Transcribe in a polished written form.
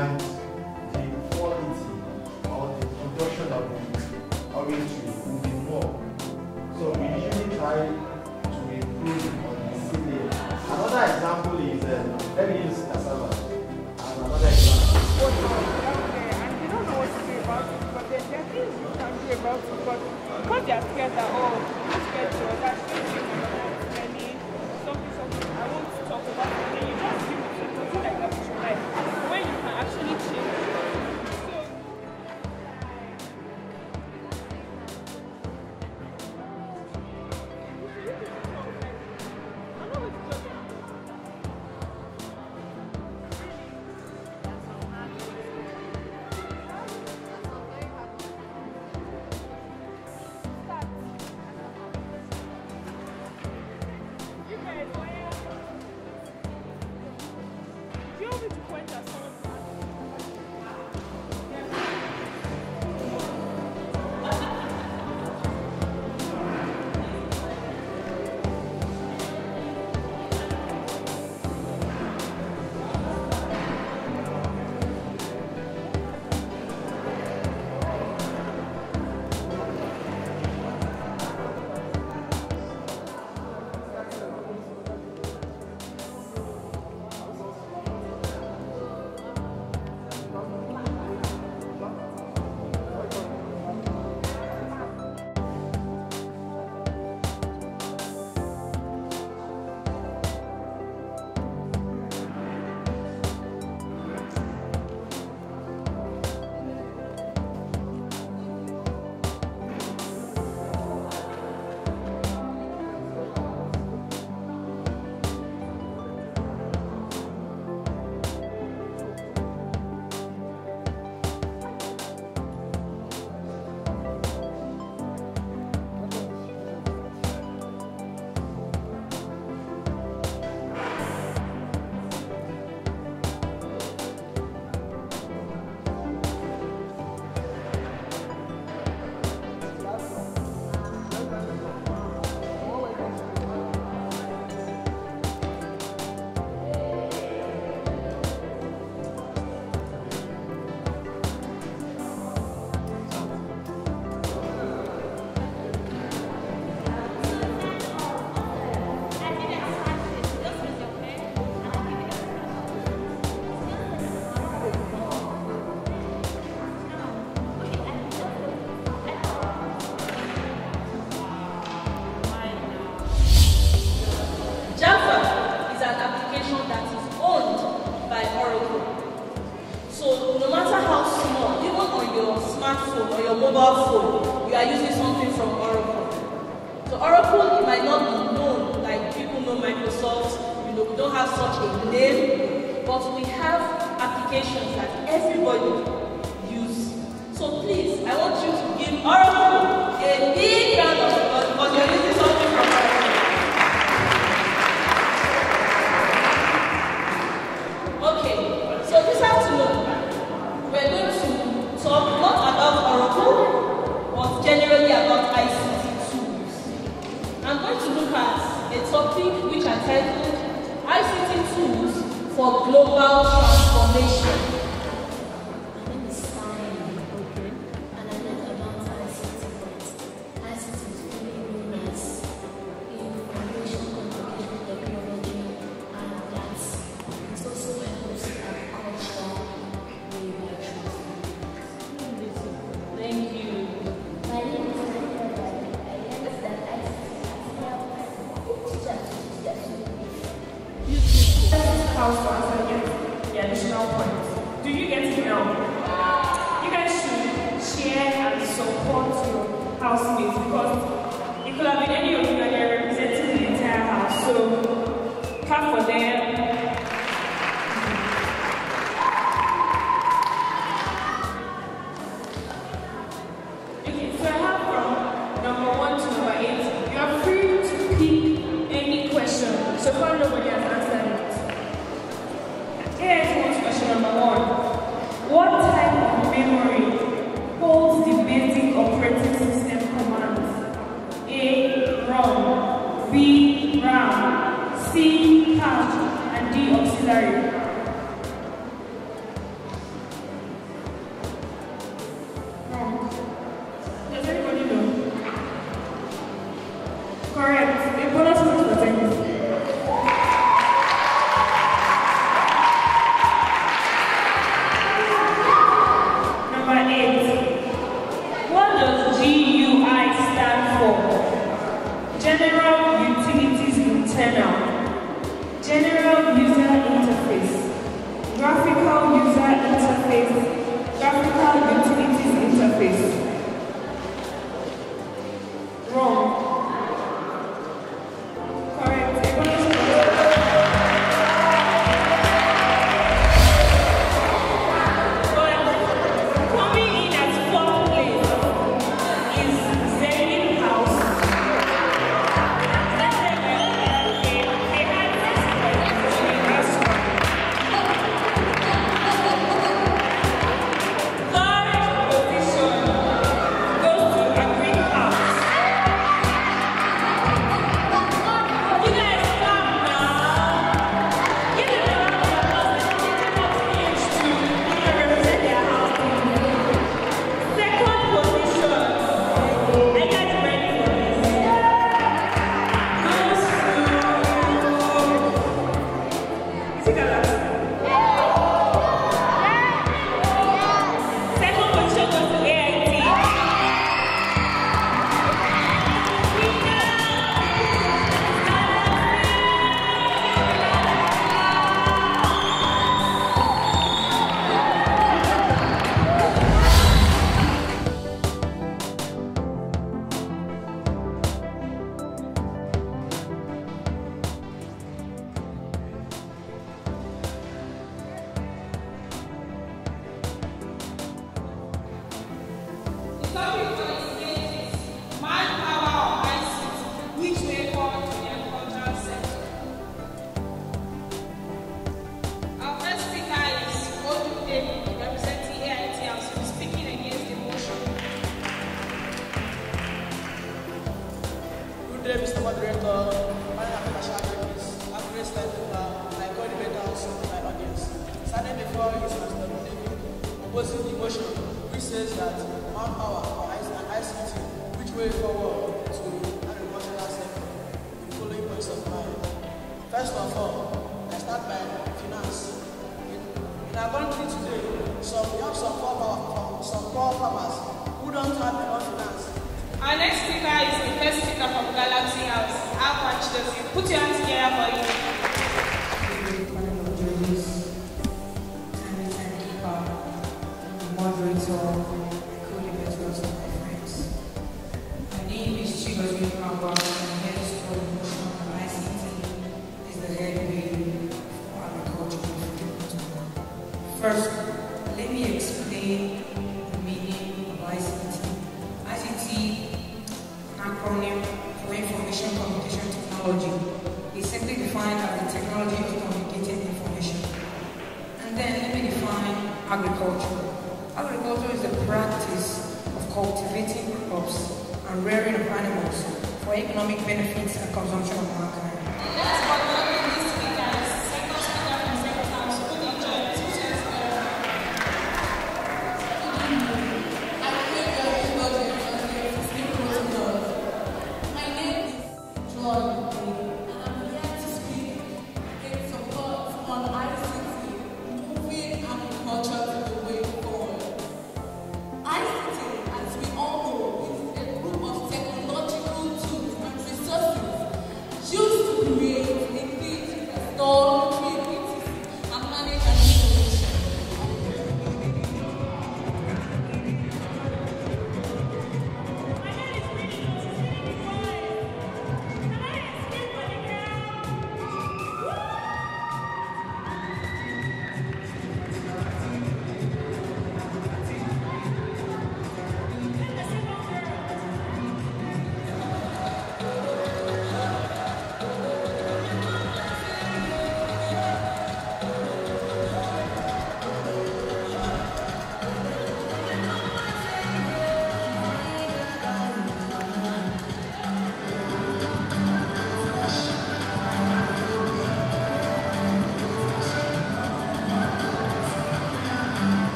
and the quality or the production of the orange tree will be more. So we usually try to improve on the seedling. Another example is, let me use cassava as another example. And they don't know what to say about it, but there are things you can do about it. But because they are scared that, oh, I'm scared to that many something, I won't talk about it. Then you just give it something like that to your life. When you can actually change it. smartphone or your mobile phone, you are using something from Oracle. So Oracle, it might not be known, like people know Microsoft, we don't have such a name, but we have applications that everybody use. So please, I want you to give Oracle a big round of applause because you're using something from Oracle. Okay, so this afternoon, we're going to talk not about Oracle, but generally about ICT tools. I'm going to look at a topic which I titled ICT Tools for Global Transformation. First of all, I start by finance. In our country today, we have some poor farmers who don't have enough finance. Our next speaker is the first speaker from Galaxy House. How much does it? Put your hands together for you. Moderator, co-debaters, and my friends. My name is Chigozie Mamba. I'm here to support the motion on ICT is the headway for agriculture. First, let me explain the meaning of ICT. ICT, an acronym for Information Communication Technology, is simply defined as the technology of communicating information. And then let me define agriculture. Agriculture is the practice of cultivating crops and rearing of animals for economic benefits and consumption of mankind.